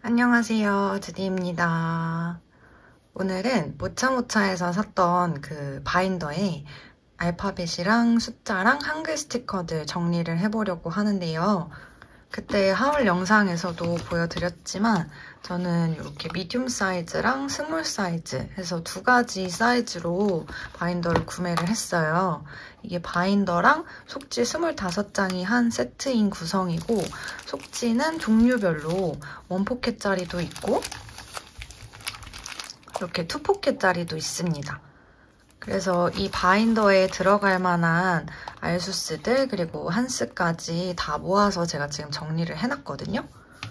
안녕하세요, 주디입니다. 오늘은 모차모차에서 샀던 그 바인더에 알파벳이랑 숫자랑 한글 스티커들 정리를 해보려고 하는데요. 그때 하울 영상에서도 보여드렸지만 저는 이렇게 미디움 사이즈랑 스몰 사이즈 해서 두 가지 사이즈로 바인더를 구매를 했어요. 이게 바인더랑 속지 25장이 한 세트인 구성이고 속지는 종류별로 원포켓짜리도 있고 이렇게 투포켓짜리도 있습니다. 그래서 이 바인더에 들어갈 만한 알수스들 그리고 한스까지 다 모아서 제가 지금 정리를 해놨거든요.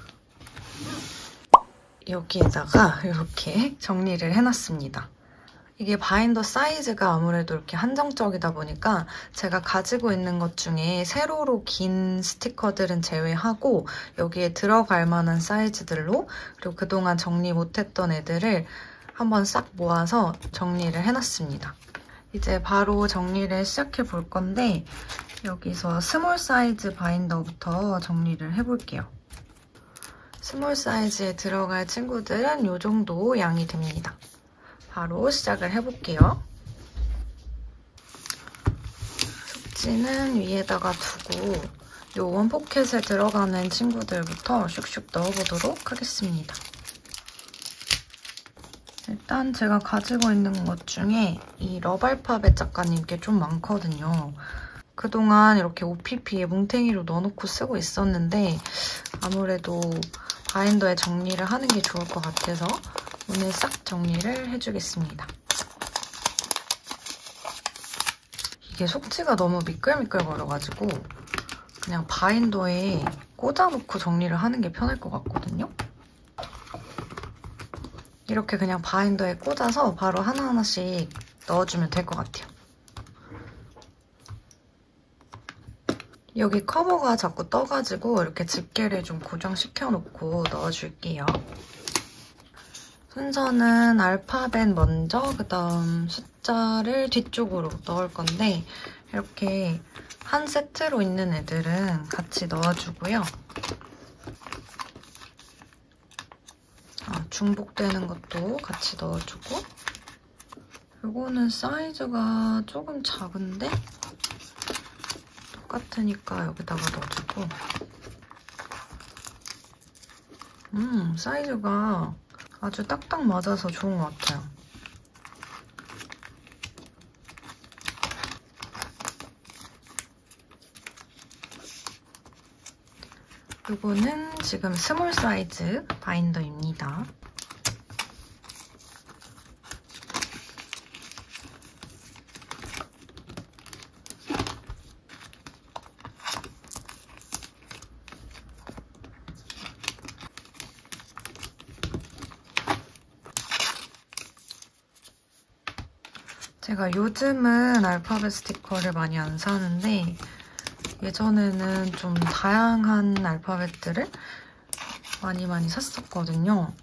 여기에다가 이렇게 정리를 해놨습니다. 이게 바인더 사이즈가 아무래도 이렇게 한정적이다 보니까 제가 가지고 있는 것 중에 세로로 긴 스티커들은 제외하고 여기에 들어갈 만한 사이즈들로 그리고 그동안 정리 못했던 애들을 한번 싹 모아서 정리를 해놨습니다. 이제 바로 정리를 시작해 볼 건데 여기서 스몰 사이즈 바인더부터 정리를 해볼게요. 스몰 사이즈에 들어갈 친구들은 이 정도 양이 됩니다. 바로 시작을 해볼게요. 속지는 위에다가 두고 이 원포켓에 들어가는 친구들부터 슉슉 넣어보도록 하겠습니다. 일단 제가 가지고 있는 것 중에 이 러발파벳 작가님께 좀 많거든요. 그동안 이렇게 OPP에 뭉탱이로 넣어놓고 쓰고 있었는데 아무래도 바인더에 정리를 하는 게 좋을 것 같아서 오늘 싹 정리를 해주겠습니다. 이게 속지가 너무 미끌미끌거려가지고 그냥 바인더에 꽂아놓고 정리를 하는 게 편할 것 같거든요. 이렇게 그냥 바인더에 꽂아서 바로 하나하나씩 넣어주면 될 것 같아요. 여기 커버가 자꾸 떠가지고 이렇게 집게를 좀 고정시켜놓고 넣어줄게요. 순서는 알파벳 먼저, 그다음 숫자를 뒤쪽으로 넣을 건데 이렇게 한 세트로 있는 애들은 같이 넣어주고요. 중복되는 것도 같이 넣어주고 이거는 사이즈가 조금 작은데 똑같으니까 여기다가 넣어주고 사이즈가 아주 딱딱 맞아서 좋은 것 같아요. 이거는 지금 스몰 사이즈 바인더입니다. 제가 요즘은 알파벳 스티커를 많이 안 사는데 예전에는 좀 다양한 알파벳들을 많이 샀었거든요.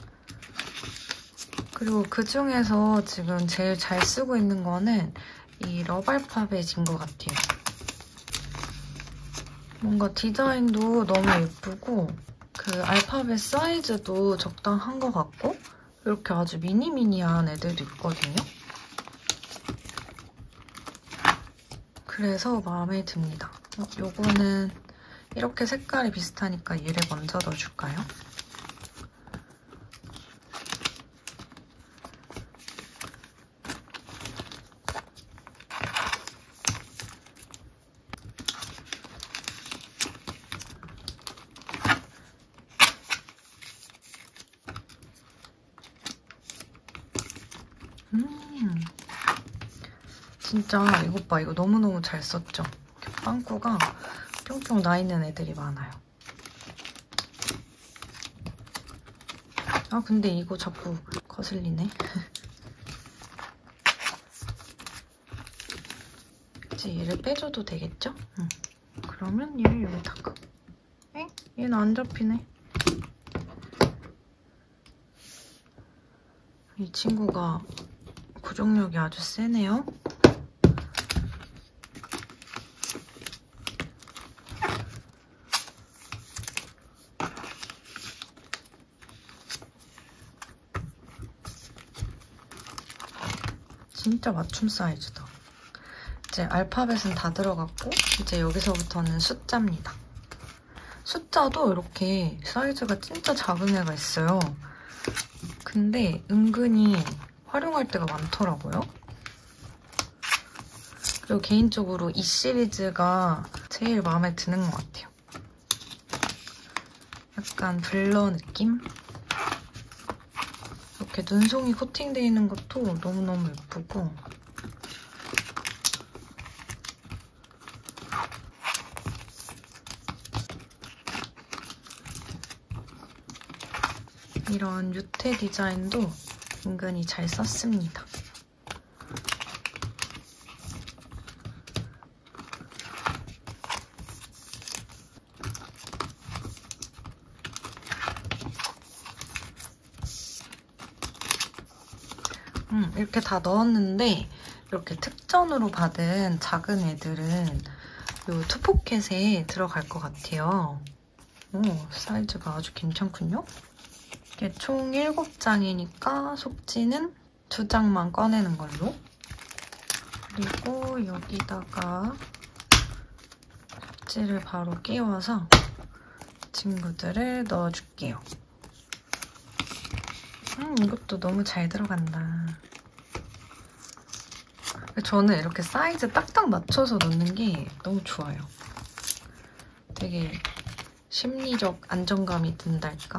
그리고 그중에서 지금 제일 잘 쓰고 있는 거는 이 러발파벳인 것 같아요. 뭔가 디자인도 너무 예쁘고 그 알파벳 사이즈도 적당한 것 같고 이렇게 아주 미니미니한 애들도 있거든요. 그래서 마음에 듭니다. 요거는 이렇게 색깔이 비슷하니까 얘를 먼저 넣어줄까요? 진짜 이것 봐, 이거 너무너무 잘 썼죠? 이렇게 빵꾸가 뿅뿅 나 있는 애들이 많아요. 근데 이거 자꾸 거슬리네. 이제 얘를 빼줘도 되겠죠? 그러면 얘를 여기다가. 엥? 얘는 안 잡히네. 이 친구가 고정력이 아주 세네요. 진짜 맞춤 사이즈다. 이제 알파벳은 다 들어갔고 이제 여기서부터는 숫자입니다. 숫자도 이렇게 사이즈가 진짜 작은 애가 있어요. 근데 은근히 활용할 때가 많더라고요. 그리고 개인적으로 이 시리즈가 제일 마음에 드는 것 같아요. 약간 블러 느낌? 이렇게 눈송이 코팅되어 있는 것도 너무너무 예쁘고 이런 유태 디자인도 은근히 잘 썼습니다. 이렇게 다 넣었는데 이렇게 특전으로 받은 작은 애들은 이 투포켓에 들어갈 것 같아요. 오, 사이즈가 아주 괜찮군요. 이게 총 7장이니까 속지는 2장만 꺼내는 걸로. 그리고 여기다가 속지를 바로 끼워서 친구들을 넣어줄게요. 이것도 너무 잘 들어간다. 저는 이렇게 사이즈 딱딱 맞춰서 넣는 게 너무 좋아요. 되게 심리적 안정감이 든달까?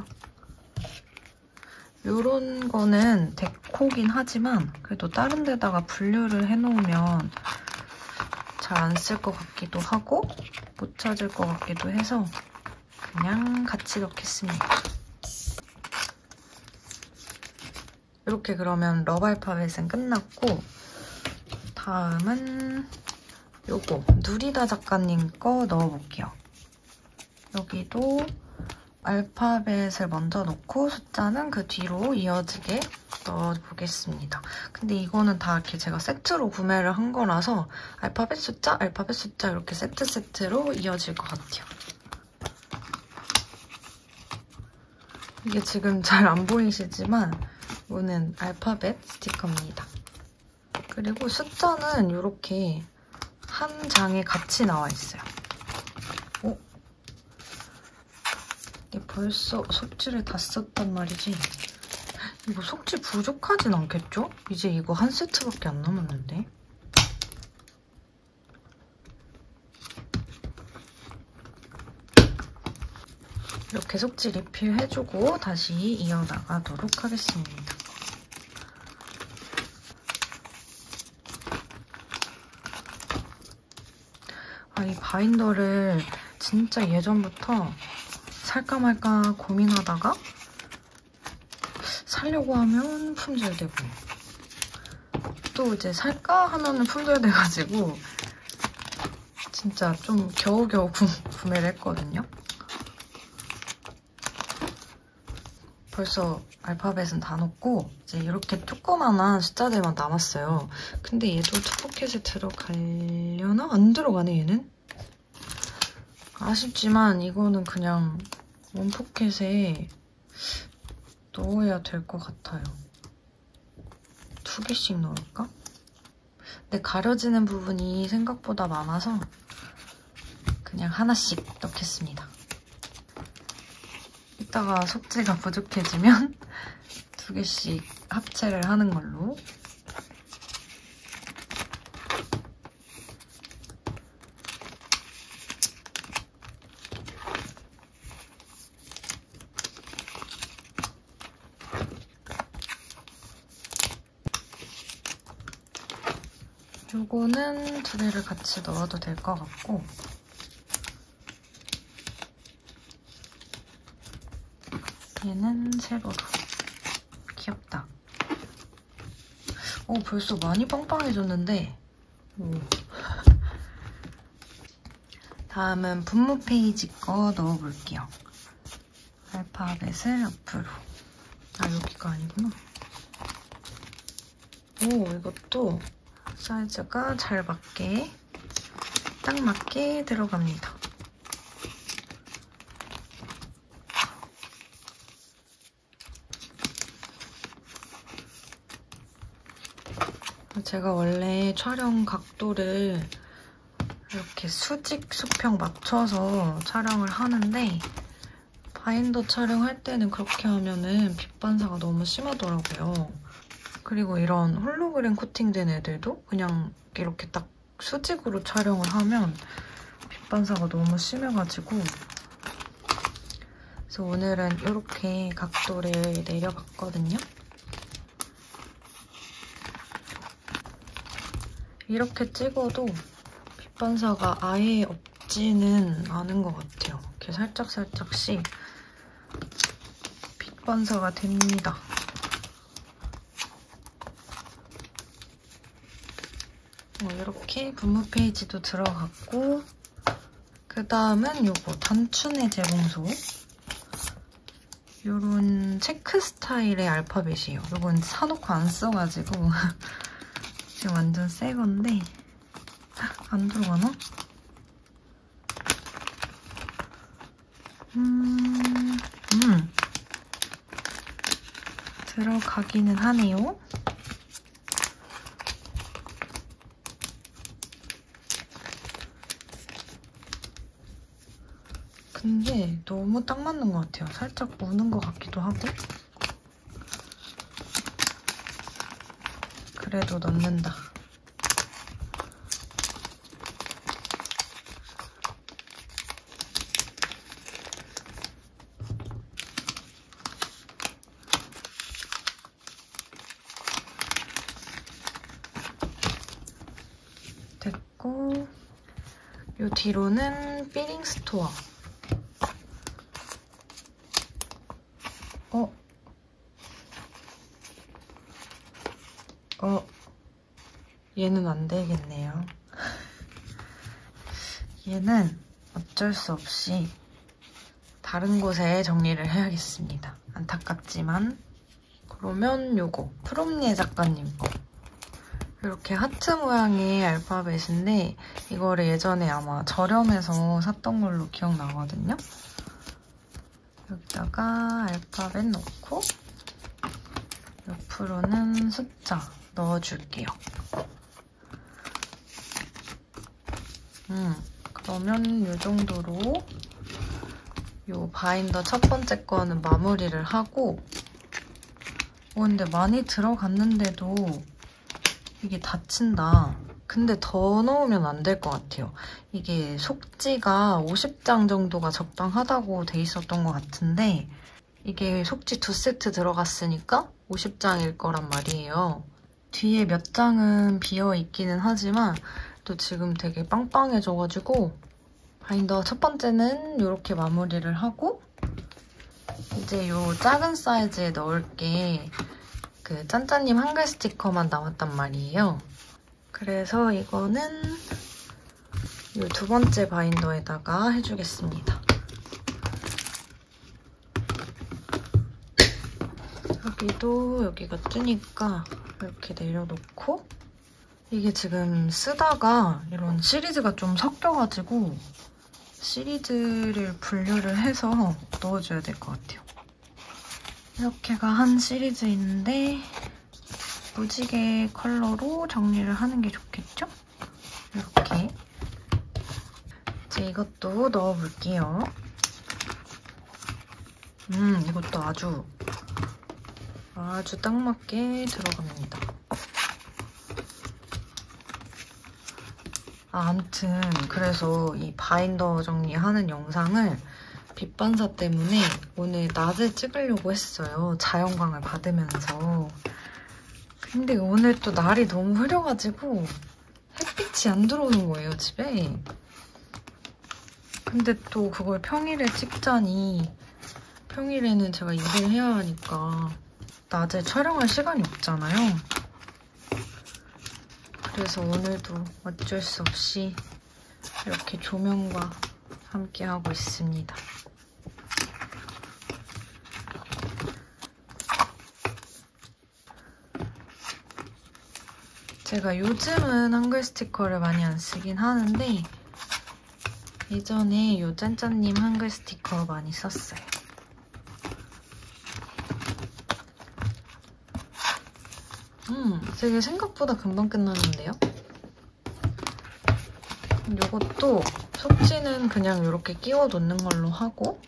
요런 거는 데코긴 하지만 그래도 다른 데다가 분류를 해놓으면 잘 안 쓸 것 같기도 하고 못 찾을 것 같기도 해서 그냥 같이 넣겠습니다. 이렇게 그러면 러브 알파벳은 끝났고 다음은 요거 누리다 작가님 거 넣어볼게요. 여기도 알파벳을 먼저 넣고 숫자는 그 뒤로 이어지게 넣어보겠습니다. 근데 이거는 다 이렇게 제가 세트로 구매를 한 거라서 알파벳 숫자 이렇게 세트로 이어질 것 같아요. 이게 지금 잘 안 보이시지만 이거는 알파벳 스티커입니다. 그리고 숫자는 이렇게 한 장에 같이 나와 있어요. 이게 벌써 속지를 다 썼단 말이지. 이거 속지 부족하진 않겠죠? 이제 이거 한 세트밖에 안 남았는데. 이렇게 속지 리필해주고 다시 이어나가도록 하겠습니다. 이 바인더를 진짜 예전부터 살까 말까 고민하다가 살려고 하면 품절되고 또 이제 살까 하면은 품절돼가지고 진짜 좀 겨우겨우 구매를 했거든요. 벌써 알파벳은 다 넣고 이제 이렇게 조그만한 숫자들만 남았어요. 근데 얘도 투포켓에 들어가려나? 안 들어가네 얘는? 아쉽지만 이거는 그냥 원포켓에 넣어야 될 것 같아요. 2개씩 넣을까? 근데 가려지는 부분이 생각보다 많아서 그냥 하나씩 넣겠습니다. 이따가 속지가 부족해지면 2개씩 합체를 하는 걸로. 요거는 2개를 같이 넣어도 될 것 같고 얘는 세로로. 귀엽다. 벌써 많이 빵빵해졌는데 다음은 분모 페이지 거 넣어볼게요. 알파벳을 앞으로. 여기가 아니구나. 이것도 사이즈가 잘 맞게, 딱 맞게 들어갑니다. 제가 원래 촬영 각도를 이렇게 수직, 수평 맞춰서 촬영을 하는데 바인더 촬영할 때는 그렇게 하면은 빛 반사가 너무 심하더라고요. 그리고 이런 홀로그램 코팅된 애들도 그냥 이렇게 딱 수직으로 촬영을 하면 빛 반사가 너무 심해가지고 그래서 오늘은 이렇게 각도를 내려봤거든요. 이렇게 찍어도 빛 반사가 아예 없지는 않은 것 같아요. 이렇게 살짝살짝씩 빛 반사가 됩니다. 이렇게 분무 페이지도 들어갔고 그 다음은 요거 단춘의 재봉소 요런 체크 스타일의 알파벳이에요. 요건 사놓고 안 써가지고 지금 완전 새 건데 안 들어가나? 들어가기는 하네요. 근데 너무 딱 맞는 것 같아요. 살짝 무는 것 같기도 하고. 그래도 넣는다. 됐고 요 뒤로는 피링 스토어. 얘는 안 되겠네요. 얘는 어쩔 수 없이 다른 곳에 정리를 해야겠습니다. 안타깝지만. 그러면 요거 프롬예 작가님 거. 이렇게 하트 모양의 알파벳인데 이거를 예전에 아마 저렴해서 샀던 걸로 기억나거든요. 여기다가 알파벳 넣고 옆으로는 숫자 넣어줄게요. 그러면 이 정도로 이 바인더 첫 번째 거는 마무리를 하고 근데 많이 들어갔는데도 이게 닫힌다. 근데 더 넣으면 안 될 것 같아요. 이게 속지가 50장 정도가 적당하다고 돼 있었던 것 같은데 이게 속지 2세트 들어갔으니까 50장일 거란 말이에요. 뒤에 몇 장은 비어있기는 하지만 또 지금 되게 빵빵해져가지고 바인더 첫 번째는 이렇게 마무리를 하고 이제 요 작은 사이즈에 넣을 게 그 짠짠님 한글 스티커만 남았단 말이에요. 그래서 이거는 이 두 번째 바인더에다가 해주겠습니다. 여기가 뜨니까 이렇게 내려놓고 이게 지금 쓰다가 이런 시리즈가 좀 섞여가지고 시리즈를 분류를 해서 넣어줘야 될 것 같아요. 이렇게가 한 시리즈인데 무지개 컬러로 정리를 하는 게 좋겠죠? 이렇게 이제 이것도 넣어볼게요. 이것도 아주 딱 맞게 들어갑니다. 아무튼 그래서 이 바인더 정리하는 영상을 빛 반사 때문에 오늘 낮에 찍으려고 했어요. 자연광을 받으면서. 근데 오늘 또 날이 너무 흐려가지고 햇빛이 안 들어오는 거예요, 집에. 근데 또 그걸 평일에 찍자니 평일에는 제가 일을 해야 하니까 낮에 촬영할 시간이 없잖아요. 그래서 오늘도 어쩔 수 없이 이렇게 조명과 함께 하고 있습니다. 제가 요즘은 한글 스티커를 많이 안 쓰긴 하는데 예전에 요 짠짠님 한글 스티커 많이 썼어요. 되게 생각보다 금방 끝나는데요? 이것도 속지는 그냥 이렇게 끼워 놓는 걸로 하고,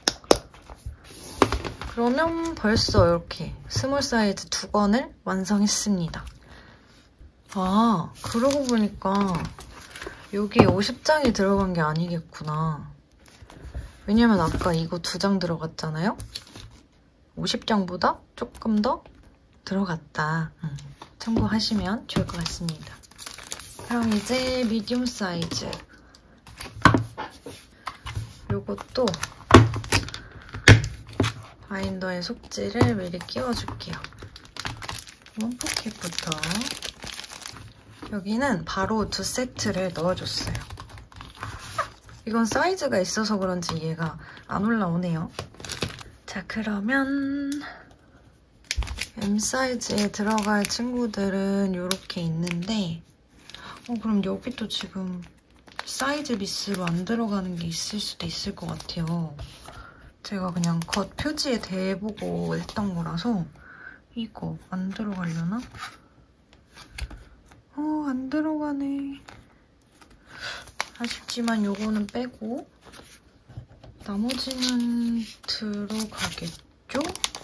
그러면 벌써 이렇게 스몰 사이즈 2건을 완성했습니다. 아, 그러고 보니까 여기에 50장이 들어간 게 아니겠구나. 왜냐면 아까 이거 2장 들어갔잖아요? 50장보다 조금 더 들어갔다. 참고하시면 좋을 것 같습니다. 그럼 이제 미디움 사이즈. 요것도 바인더에 속지를 미리 끼워줄게요. 원포켓부터. 여기는 바로 2세트를 넣어줬어요. 이건 사이즈가 있어서 그런지 얘가 안 올라오네요. 자, 그러면 M 사이즈에 들어갈 친구들은 이렇게 있는데, 그럼 여기도 지금 사이즈 미스로 안 들어가는 게 있을 수도 있을 것 같아요. 제가 그냥 겉 표지에 대보고 했던 거라서. 이거 안 들어가려나? 안 들어가네. 아쉽지만 요거는 빼고 나머지는 들어가겠죠?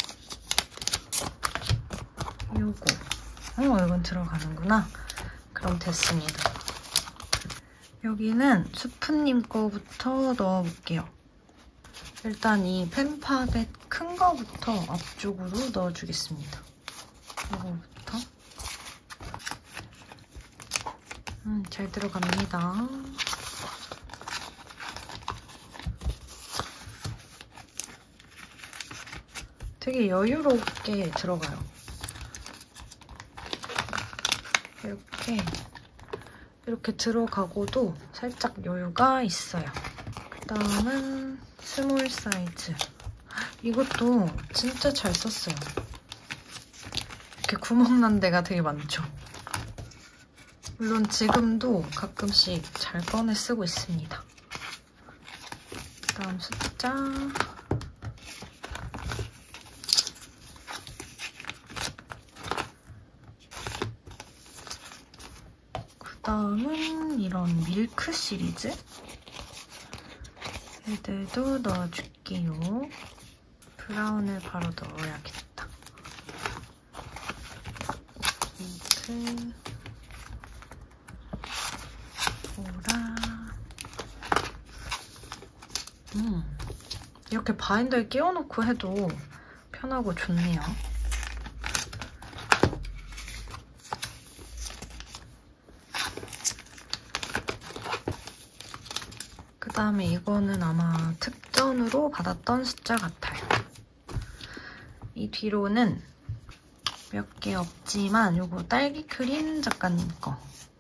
요거. 이건 들어가는구나. 그럼 됐습니다. 여기는 수프님 거부터 넣어볼게요. 일단 이 펜팝의 큰 거부터 앞쪽으로 넣어주겠습니다. 이거부터. 잘 들어갑니다. 되게 여유롭게 들어가요. 이렇게 들어가고도 살짝 여유가 있어요. 그 다음은 스몰 사이즈. 이것도 진짜 잘 썼어요. 이렇게 구멍 난 데가 되게 많죠. 물론 지금도 가끔씩 잘 꺼내 쓰고 있습니다. 그 다음 숫자. 그 다음은 이런 밀크 시리즈. 얘들도 넣어줄게요. 브라운을 바로 넣어야겠다. 핑크, 보라. 이렇게 바인더에 끼워놓고 해도 편하고 좋네요. 그 다음에 이거는 아마 특전으로 받았던 숫자 같아요. 이 뒤로는 몇 개 없지만 요거 딸기 크림 작가님 거.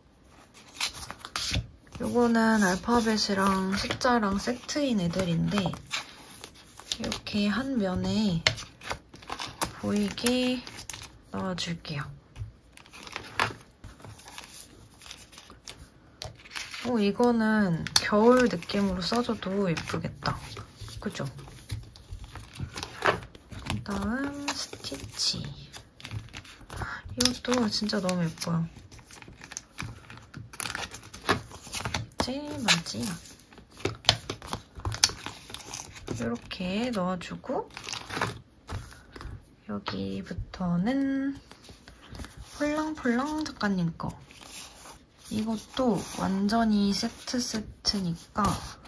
요거는 알파벳이랑 숫자랑 세트인 애들인데 이렇게 한 면에 보이게 넣어줄게요. 이거는 겨울 느낌으로 써줘도 예쁘겠다. 그죠? 그 다음 스티치. 이것도 진짜 너무 예뻐요. 이제 마지막. 이렇게 넣어주고 여기부터는 폴랑폴랑 작가님 거. 이것도 완전히 세트니까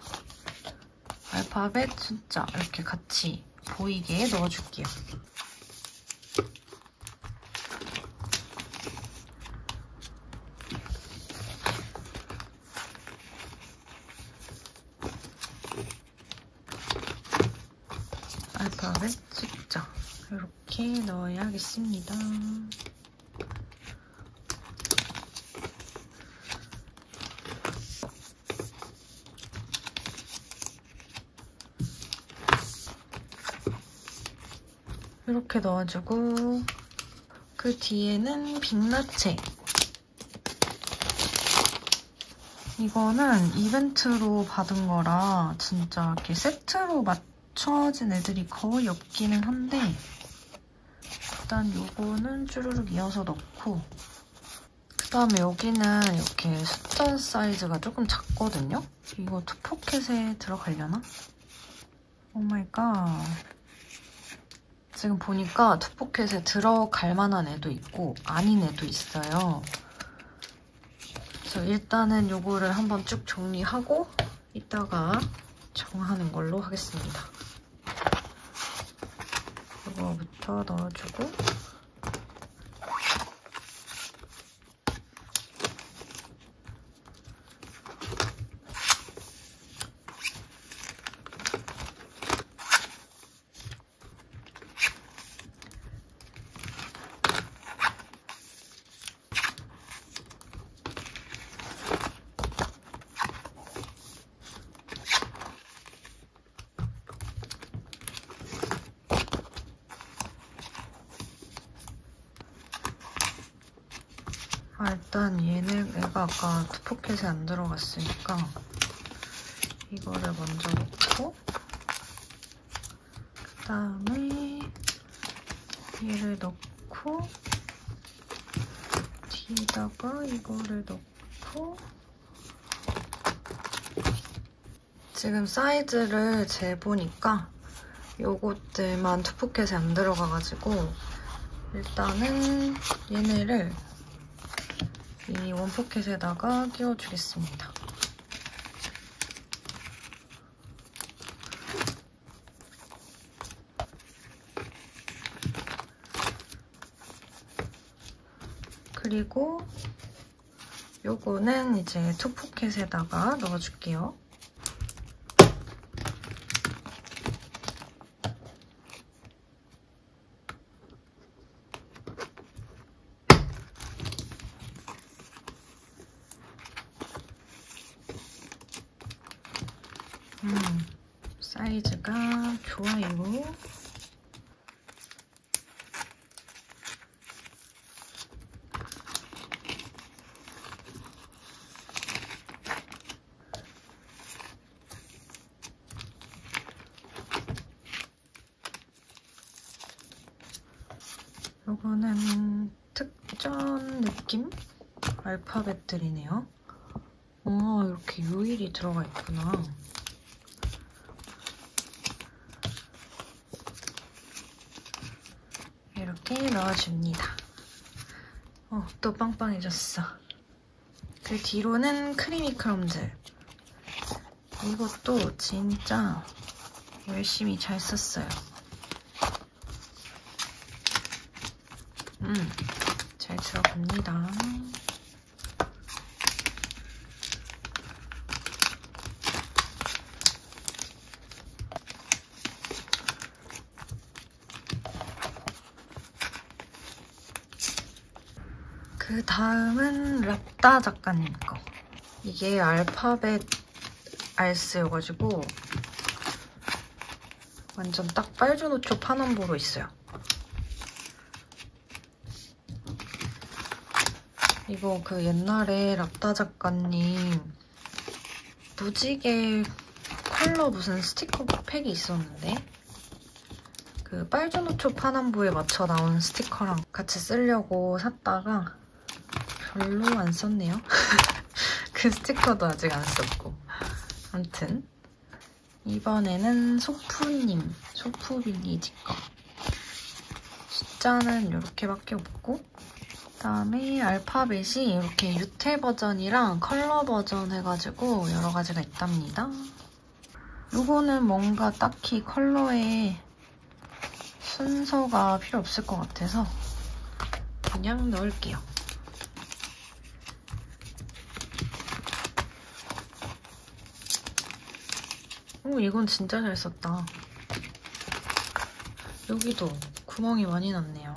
알파벳, 숫자 이렇게 같이 보이게 넣어줄게요. 알파벳, 숫자 이렇게 넣어야겠습니다. 이렇게 넣어주고 그 뒤에는 빅라체. 이거는 이벤트로 받은 거라 진짜 이렇게 세트로 맞춰진 애들이 거의 없기는 한데 일단 요거는 쭈루룩 이어서 넣고, 그다음에 여기는 이렇게 숫자 사이즈가 조금 작거든요? 이거 투포켓에 들어가려나? 오마이갓. 지금 보니까 투포켓에 들어갈 만한 애도 있고 아닌 애도 있어요. 그래서 일단은 요거를 한번 쭉 정리하고 이따가 정하는 걸로 하겠습니다. 이거부터 넣어주고, 일단 얘가 아까 투포켓에 안 들어갔으니까 이거를 먼저 넣고, 그다음에 얘를 넣고, 뒤에다가 이거를 넣고, 지금 사이즈를 재보니까 요것들만 투포켓에 안 들어가가지고 일단은 얘네를 이 원포켓에다가 끼워주겠습니다. 그리고 요거는 이제 투포켓에다가 넣어줄게요. 사이즈가 좋아요. 요거는 특전 느낌? 알파벳들이네요. 이렇게 요일이 들어가 있구나. 이렇게 넣어줍니다. 또 빵빵해졌어. 그 뒤로는 크리미 크럼즈. 이것도 진짜 열심히 잘 썼어요. 잘 들어갑니다. 그 다음은 랍다 작가님 거. 이게 알파벳 알스여가지고 완전 딱 빨주노초 파남보로 있어요. 이거 그 옛날에 랍다 작가님 무지개 컬러 무슨 스티커 팩이 있었는데, 그 빨주노초 파남보에 맞춰 나온 스티커랑 같이 쓰려고 샀다가 별로 안 썼네요. 그 스티커도 아직 안 썼고. 아무튼 이번에는 소푸님, 소푸빌리지 거. 숫자는 이렇게밖에 없고, 그다음에 알파벳이 이렇게 유태 버전이랑 컬러 버전 해가지고 여러 가지가 있답니다. 이거는 뭔가 딱히 컬러에 순서가 필요 없을 것 같아서 그냥 넣을게요. 이건 진짜 잘 썼다. 여기도 구멍이 많이 났네요.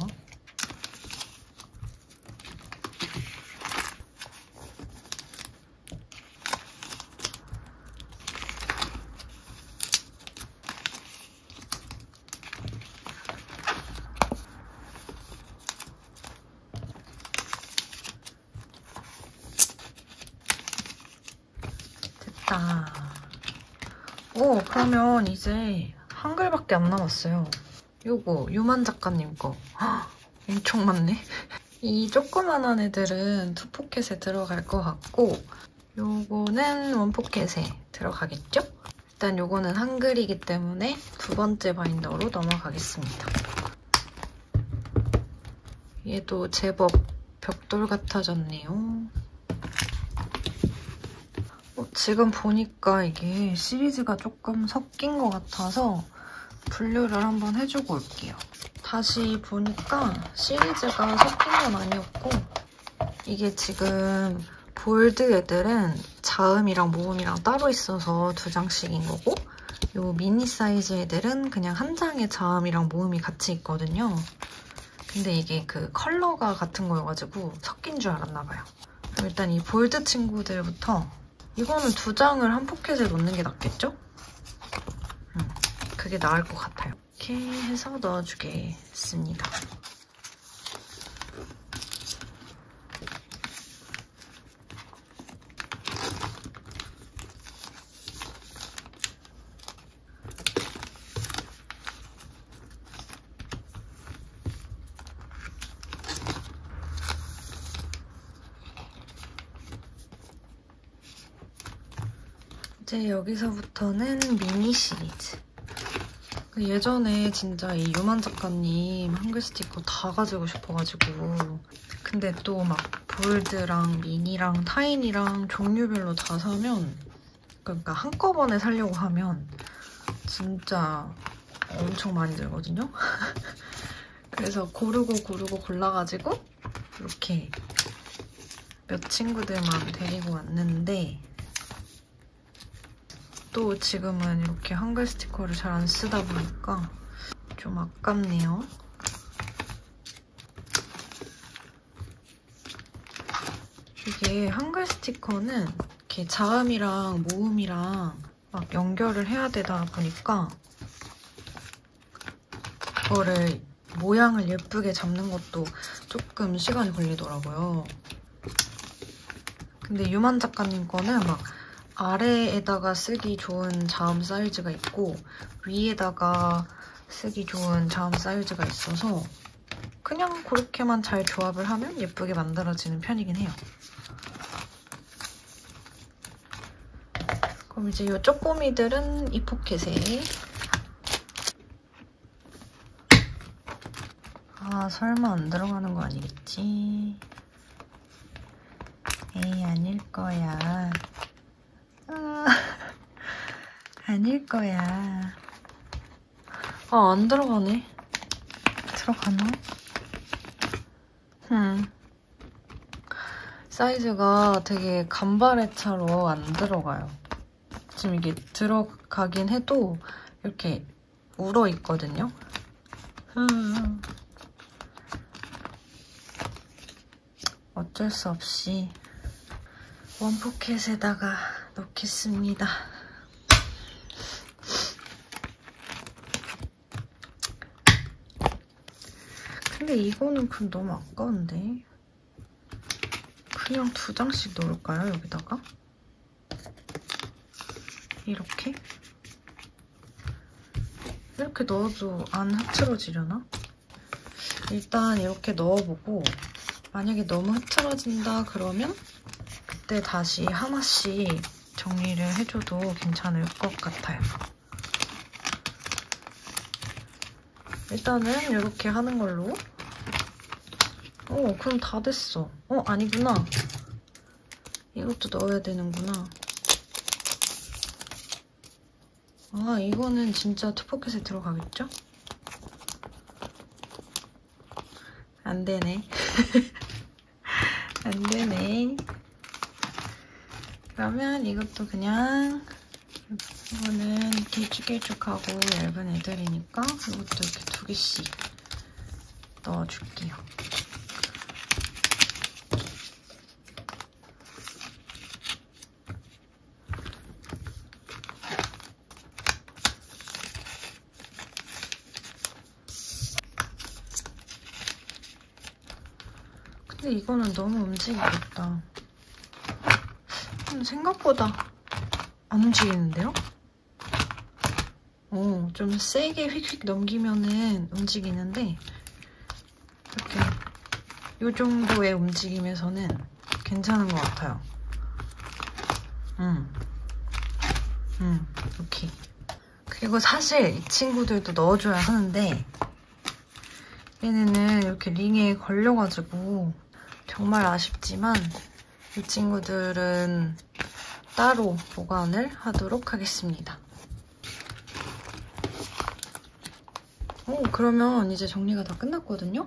됐다. 그러면 이제 한글밖에 안 남았어요. 요거 유만 작가님 거. 엄청 많네. 이 조그만한 애들은 투포켓에 들어갈 것 같고 요거는 원포켓에 들어가겠죠? 일단 요거는 한글이기 때문에 두 번째 바인더로 넘어가겠습니다. 얘도 제법 벽돌 같아졌네요. 지금 보니까 이게 시리즈가 조금 섞인 것 같아서 분류를 한번 해주고 올게요. 다시 보니까 시리즈가 섞인 건 아니었고 이게 지금 볼드 애들은 자음이랑 모음이랑 따로 있어서 2장씩인 거고 요 미니 사이즈 애들은 그냥 한 장에 자음이랑 모음이 같이 있거든요. 근데 이게 그 컬러가 같은 거여가지고 섞인 줄 알았나 봐요. 그럼 일단 이 볼드 친구들부터 이거는 2장을 한 포켓에 넣는 게 낫겠죠? 그게 나을 것 같아요. 이렇게 해서 넣어주겠습니다. 이제 여기서부터는 미니 시리즈. 예전에 진짜 이 유만 작가님 한글 스티커 다 가지고 싶어가지고 근데 또 막 볼드랑 미니랑 타인이랑 종류별로 다 사면 그러니까 한꺼번에 사려고 하면 진짜 엄청 많이 들거든요? 그래서 고르고 골라가지고 이렇게 몇 친구들만 데리고 왔는데 또 지금은 이렇게 한글 스티커를 잘 안 쓰다 보니까 좀 아깝네요. 이게 한글 스티커는 이렇게 자음이랑 모음이랑 막 연결을 해야 되다 보니까 이거를 모양을 예쁘게 잡는 것도 조금 시간이 걸리더라고요. 근데 유만 작가님 거는 막 아래에다가 쓰기 좋은 자음 사이즈가 있고 위에다가 쓰기 좋은 자음 사이즈가 있어서 그냥 그렇게만 잘 조합을 하면 예쁘게 만들어지는 편이긴 해요. 그럼 이제 이 쪼꼬미들은 이 포켓에 아 설마 안 들어가는 거 아니겠지? 에이 아닐 거야. 아닐 거야. 아, 안 들어가네. 들어가나? 사이즈가 되게 간발의 차로 안 들어가요. 지금 이게 들어가긴 해도 이렇게 울어 있거든요. 어쩔 수 없이 원포켓에다가 넣겠습니다. 근데 이거는 그럼 너무 아까운데 그냥 2장씩 넣을까요? 여기다가? 이렇게 넣어도 안 흐트러지려나? 일단 이렇게 넣어보고 만약에 너무 흐트러진다 그러면 그때 다시 하나씩 정리를 해줘도 괜찮을 것 같아요. 일단은 이렇게 하는 걸로. 그럼 다 됐어. 아니구나. 이것도 넣어야 되는구나. 아, 이거는 진짜 투포켓에 들어가겠죠? 안 되네. 안 되네. 그러면 이것도 그냥 이거는 길쭉길쭉하고 얇은 애들이니까 이것도 이렇게 2개씩 넣어줄게요. 근데 이거는 너무 움직이겠다. 생각보다 안 움직이는데요? 좀 세게 휙휙 넘기면은 움직이는데 이렇게 이 정도의 움직임에서는 괜찮은 것 같아요. 이렇게. 그리고 사실 이 친구들도 넣어줘야 하는데 얘네는 이렇게 링에 걸려가지고 정말 아쉽지만 이 친구들은 따로 보관을 하도록 하겠습니다. 그러면 이제 정리가 다 끝났거든요?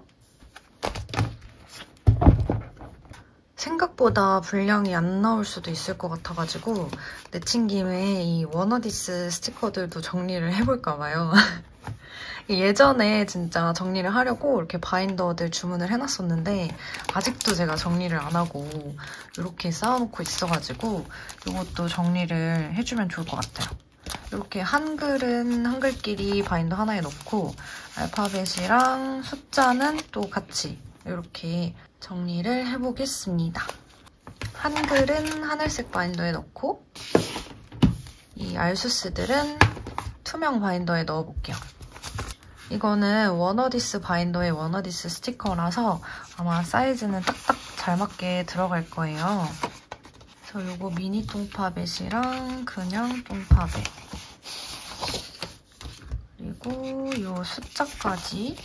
생각보다 분량이 안 나올 수도 있을 것 같아가지고 내친 김에 이 워너디스 스티커들도 정리를 해볼까 봐요. 예전에 진짜 정리를 하려고 이렇게 바인더들 주문을 해놨었는데 아직도 제가 정리를 안 하고 이렇게 쌓아놓고 있어가지고 이것도 정리를 해주면 좋을 것 같아요. 이렇게 한글은 한글끼리 바인더 하나에 넣고 알파벳이랑 숫자는 또 같이 이렇게 정리를 해보겠습니다. 한글은 하늘색 바인더에 넣고 이 알수스들은 투명 바인더에 넣어볼게요. 이거는 워너디스 바인더의 워너디스 스티커라서 아마 사이즈는 딱딱 잘 맞게 들어갈 거예요. 그래서 이거 미니 똥파벳이랑 그냥 똥파벳 그리고 이 숫자까지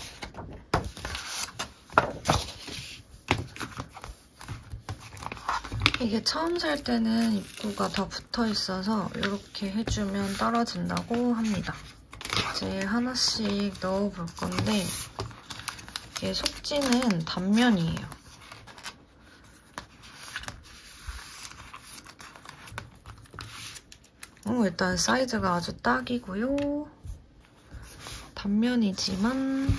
이게 처음 살 때는 입구가 다 붙어있어서 이렇게 해주면 떨어진다고 합니다. 이제 하나씩 넣어볼 건데 이게 속지는 단면이에요. 일단 사이즈가 아주 딱이고요. 단면이지만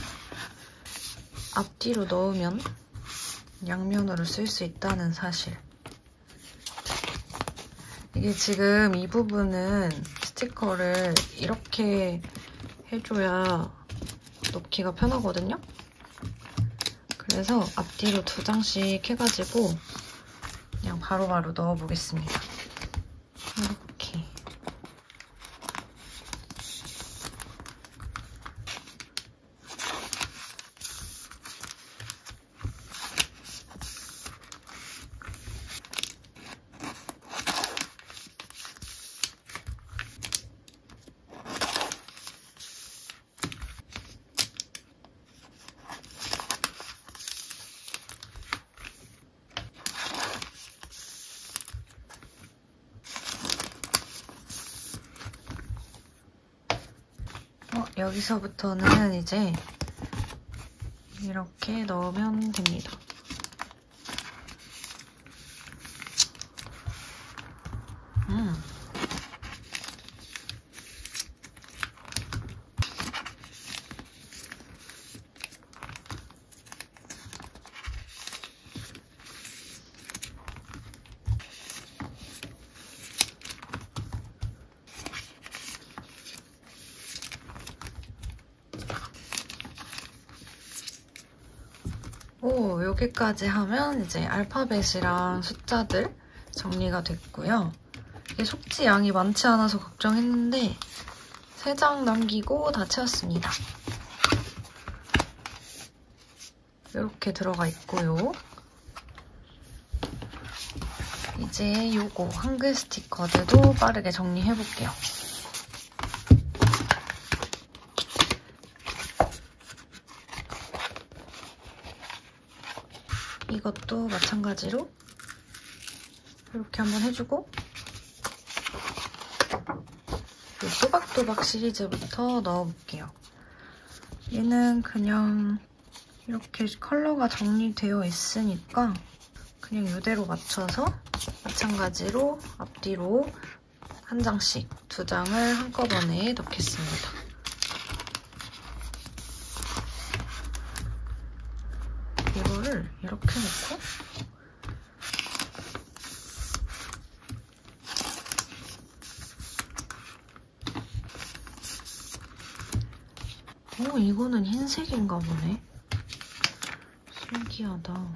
앞뒤로 넣으면 양면으로 쓸 수 있다는 사실. 이게 지금 이 부분은 스티커를 이렇게 해줘야 넣기가 편하거든요? 그래서 앞뒤로 2장씩 해가지고 그냥 바로바로 넣어보겠습니다. 이렇게. 여기서부터는 이제 이렇게 넣으면 됩니다. 여기까지 하면 이제 알파벳이랑 숫자들 정리가 됐고요. 이게 속지 양이 많지 않아서 걱정했는데 3장 남기고 다 채웠습니다. 이렇게 들어가 있고요. 이제 요거 한글 스티커들도 빠르게 정리해볼게요. 이것도 마찬가지로 이렇게 한번 해주고 이 또박또박 시리즈부터 넣어볼게요. 얘는 그냥 이렇게 컬러가 정리되어 있으니까 그냥 이대로 맞춰서 마찬가지로 앞뒤로 한 장씩 2장을 한꺼번에 넣겠습니다. 이거를 이렇게 놓고 이거는 흰색인가 보네. 신기하다.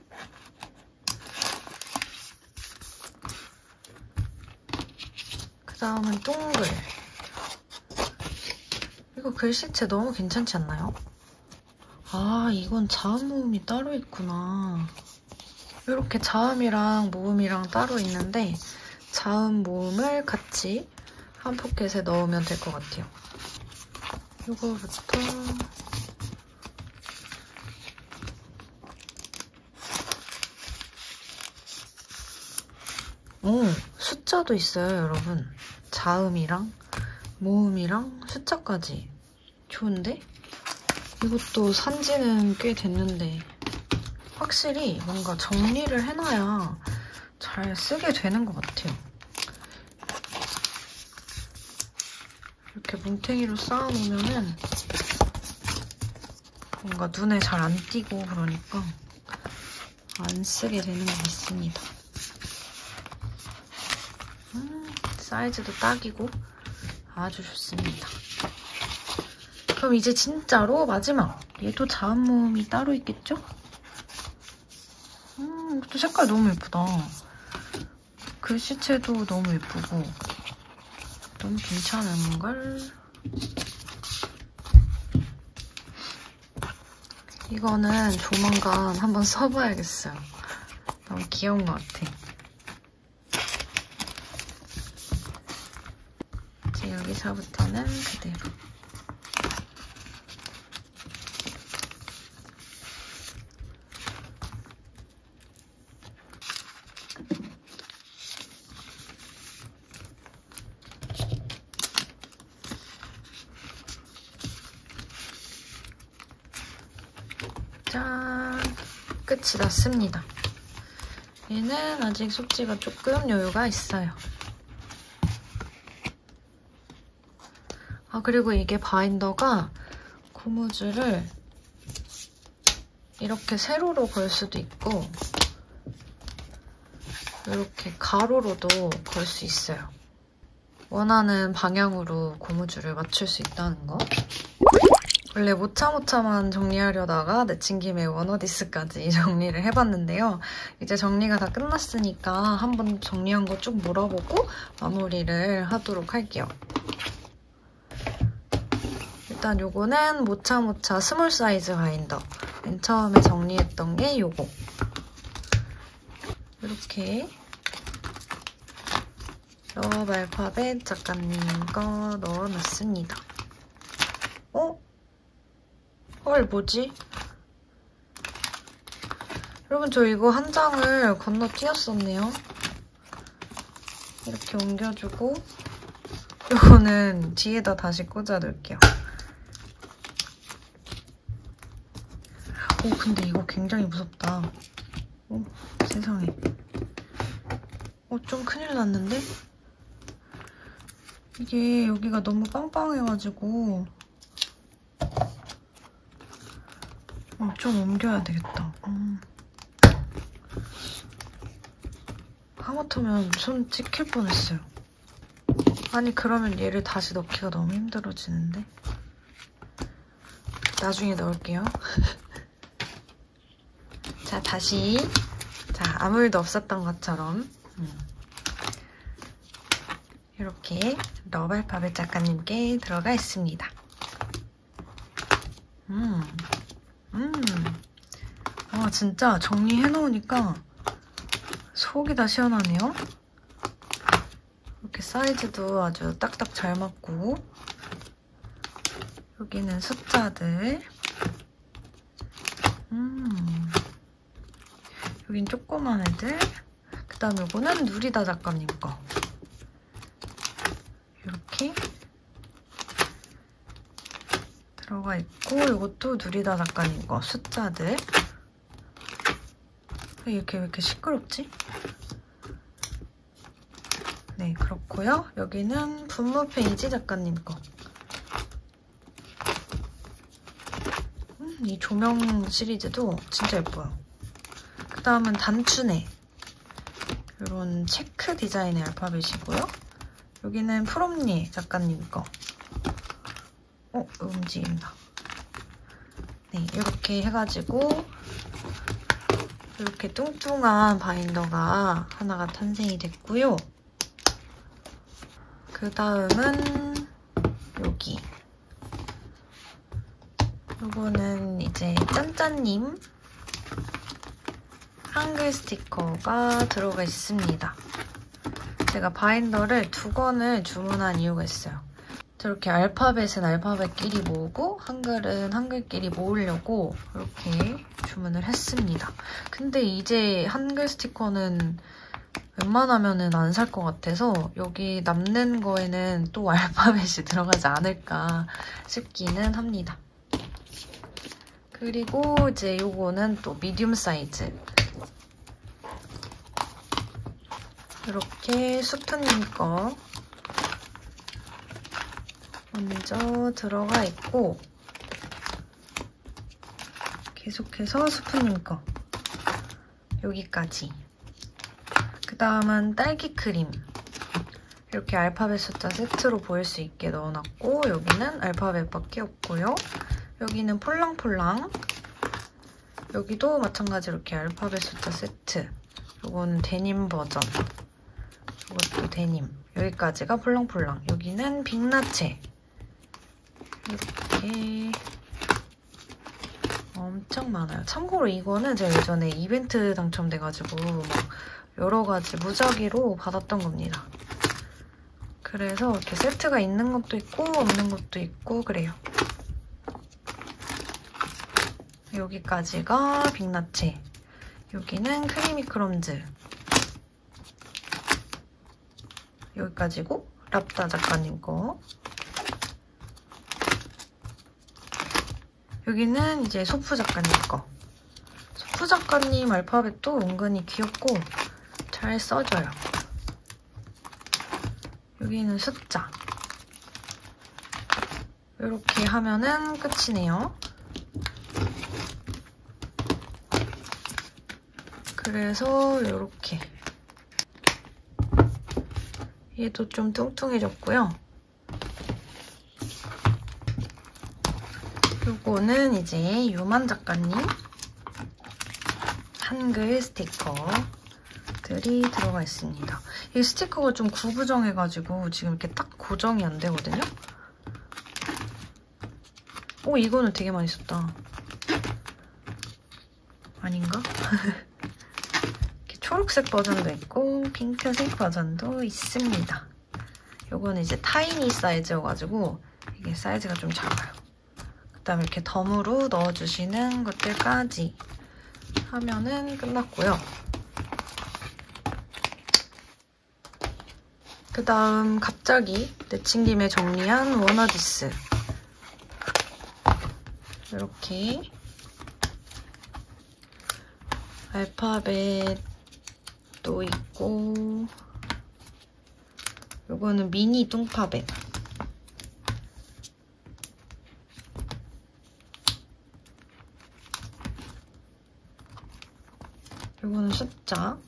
그 다음은 동글. 이거 글씨체 너무 괜찮지 않나요? 아, 이건 자음 모음이 따로 있구나. 이렇게 자음이랑 모음이랑 따로 있는데 자음 모음을 같이 한 포켓에 넣으면 될 것 같아요. 이거부터 오, 숫자도 있어요, 여러분. 자음이랑 모음이랑 숫자까지. 좋은데? 이것도 산지는 꽤 됐는데 확실히 뭔가 정리를 해놔야 잘 쓰게 되는 것 같아요. 이렇게 뭉탱이로 쌓아놓으면은 뭔가 눈에 잘 안 띄고 그러니까 안 쓰게 되는 것 같습니다. 사이즈도 딱이고 아주 좋습니다. 그럼 이제 진짜로 마지막! 얘도 자음 모음이 따로 있겠죠? 이것도 색깔 너무 예쁘다. 글씨체도 너무 예쁘고 너무 괜찮은걸? 이거는 조만간 한번 써봐야겠어요. 너무 귀여운 것 같아. 이제 여기서부터는 그대로. 짠! 끝이 났습니다. 얘는 아직 속지가 조금 여유가 있어요. 아, 그리고 이게 바인더가 고무줄을 이렇게 세로로 걸 수도 있고 이렇게 가로로도 걸 수 있어요. 원하는 방향으로 고무줄을 맞출 수 있다는 거. 원래 모차모차만 정리하려다가 내친 김에 원어디스까지 정리를 해봤는데요. 이제 정리가 다 끝났으니까 한번 정리한 거 쭉 물어보고 마무리를 하도록 할게요. 일단 요거는 모차모차 스몰 사이즈 바인더. 맨 처음에 정리했던 게 요거. 이렇게 러브 알파벳 작가님 거 넣어놨습니다. 헐, 뭐지? 여러분, 저 이거 한 장을 건너뛰었었네요. 이렇게 옮겨주고 이거는 뒤에다 다시 꽂아둘게요. 오, 근데 이거 굉장히 무섭다. 오, 세상에. 좀 큰일 났는데? 이게 여기가 너무 빵빵해가지고 좀 옮겨야 되겠다. 하마터면 손 찍힐 뻔했어요. 아니, 그러면 얘를 다시 넣기가 너무 힘들어지는데? 나중에 넣을게요. 자, 다시. 자, 아무 일도 없었던 것처럼 이렇게 러브 알파벳 작가님께 들어가 있습니다. 진짜 정리해놓으니까 속이 다 시원하네요. 이렇게 사이즈도 아주 딱딱 잘 맞고 여기는 숫자들 여긴 조그만 애들 그 다음 요거는 누리다 작가님 거 이렇게 들어가 있고 이것도 누리다 작가님 거 숫자들 왜 이렇게 시끄럽지? 네, 그렇고요. 여기는 분무 페이지 작가님 거. 이 조명 시리즈도 진짜 예뻐요. 그 다음은 단추네. 이런 체크 디자인의 알파벳이고요. 여기는 프롬니 작가님 거. 움직인다. 네, 이렇게 해가지고 이렇게 뚱뚱한 바인더가 하나가 탄생이 됐고요. 그 다음은 여기 요거는 이제 짠짠님 한글 스티커가 들어가 있습니다. 제가 바인더를 2권을 주문한 이유가 있어요. 저렇게 알파벳은 알파벳끼리 모으고 한글은 한글끼리 모으려고 이렇게 주문을 했습니다. 근데 이제 한글 스티커는 웬만하면은 안 살 것 같아서 여기 남는 거에는 또 알파벳이 들어가지 않을까 싶기는 합니다. 그리고 이제 요거는 또 미디움 사이즈. 이렇게 수프님 거 먼저 들어가 있고 계속해서 수프님 거 여기까지. 그 다음은 딸기 크림. 이렇게 알파벳 숫자 세트로 보일 수 있게 넣어놨고 여기는 알파벳밖에 없고요. 여기는 폴랑폴랑. 여기도 마찬가지로 이렇게 알파벳 숫자 세트. 요거는 데님 버전. 이것도 데님. 여기까지가 폴랑폴랑. 여기는 빅라체. 이렇게 엄청 많아요. 참고로 이거는 제가 예전에 이벤트 당첨돼가지고 막 여러 가지 무작위로 받았던 겁니다. 그래서 이렇게 세트가 있는 것도 있고 없는 것도 있고 그래요. 여기까지가 빅라체. 여기는 크리미 크럼즈. 여기까지고 랍다 작가님 거. 여기는 이제 소프 작가님 거. 소프 작가님 알파벳도 은근히 귀엽고 잘 써져요. 여기는 숫자. 이렇게 하면은 끝이네요. 그래서 이렇게. 얘도 좀 뚱뚱해졌고요. 요거는 이제 유만 작가님 한글 스티커들이 들어가 있습니다. 이 스티커가 좀 구부정해가지고 지금 이렇게 딱 고정이 안 되거든요. 오, 이거는 되게 많이 썼다. 아닌가? 이렇게 초록색 버전도 있고 핑크색 버전도 있습니다. 요거는 이제 타이니 사이즈여가지고 이게 사이즈가 좀 작아요. 그다음에 이렇게 덤으로 넣어주시는 것들까지 하면은 끝났고요. 그 다음 갑자기 내친 김에 정리한 워너디스. 이렇게 알파벳도 있고 요거는 미니 뚱파벳. 요거는 숫자.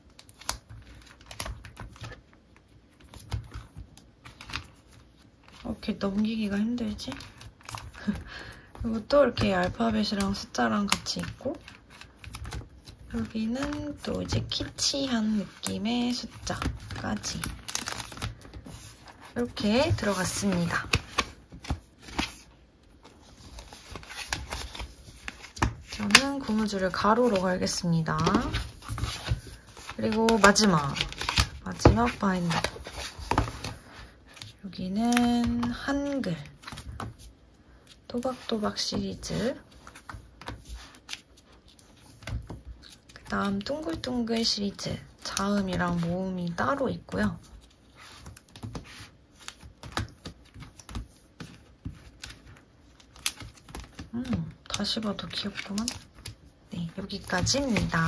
이렇게 넘기기가 힘들지? 이것도 이렇게 알파벳이랑 숫자랑 같이 있고 여기는 또 이제 키치한 느낌의 숫자까지 이렇게 들어갔습니다. 저는 고무줄을 가로로 갈겠습니다. 그리고 마지막 바인더. 여기는 한글 또박또박 시리즈. 그 다음 둥글둥글 시리즈. 자음이랑 모음이 따로 있고요. 다시 봐도 귀엽구만. 네, 여기까지입니다.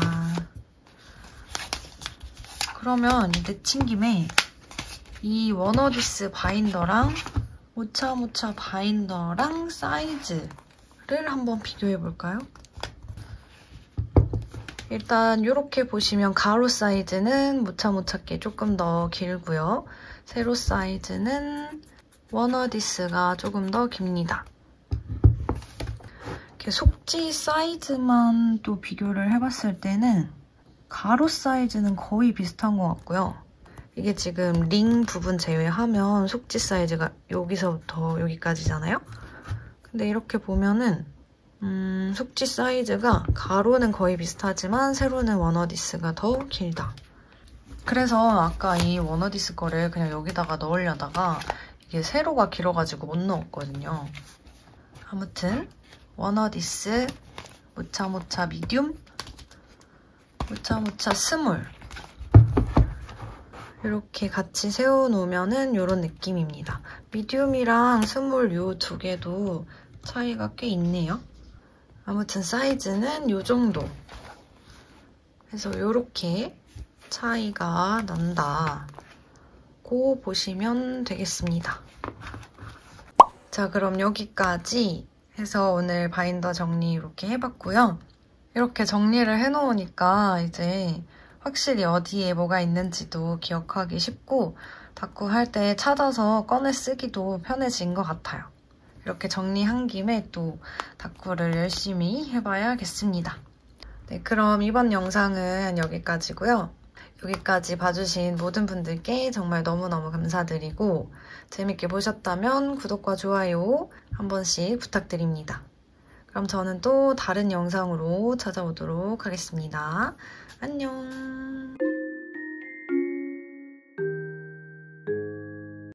그러면 내친 김에 이 워너디스 바인더랑 모차모차 바인더랑 사이즈를 한번 비교해볼까요? 일단 이렇게 보시면 가로 사이즈는 모차모차께 조금 더 길고요. 세로 사이즈는 워너디스가 조금 더 깁니다. 이렇게 속지 사이즈만 또 비교를 해봤을 때는 가로 사이즈는 거의 비슷한 것 같고요. 이게 지금 링 부분 제외하면 속지 사이즈가 여기서부터 여기까지잖아요? 근데 이렇게 보면은 속지 사이즈가 가로는 거의 비슷하지만 세로는 원어디스가 더 길다. 그래서 아까 이 원어디스 거를 그냥 여기다가 넣으려다가 이게 세로가 길어가지고 못 넣었거든요. 아무튼 원어디스, 모차모차 미디움, 모차모차 스몰 이렇게 같이 세워놓으면은 이런 느낌입니다. 미디움이랑 스몰 요 두 개도 차이가 꽤 있네요. 아무튼 사이즈는 요 정도. 그래서 이렇게 차이가 난다고 보시면 되겠습니다. 자, 그럼 여기까지 해서 오늘 바인더 정리 이렇게 해봤고요. 이렇게 정리를 해놓으니까 이제 확실히 어디에 뭐가 있는지도 기억하기 쉽고 다꾸 할 때 찾아서 꺼내 쓰기도 편해진 것 같아요. 이렇게 정리한 김에 또 다꾸를 열심히 해봐야겠습니다. 네, 그럼 이번 영상은 여기까지고요. 여기까지 봐주신 모든 분들께 정말 너무너무 감사드리고 재밌게 보셨다면 구독과 좋아요 한 번씩 부탁드립니다. 그럼 저는 또 다른 영상으로 찾아오도록 하겠습니다. 안녕.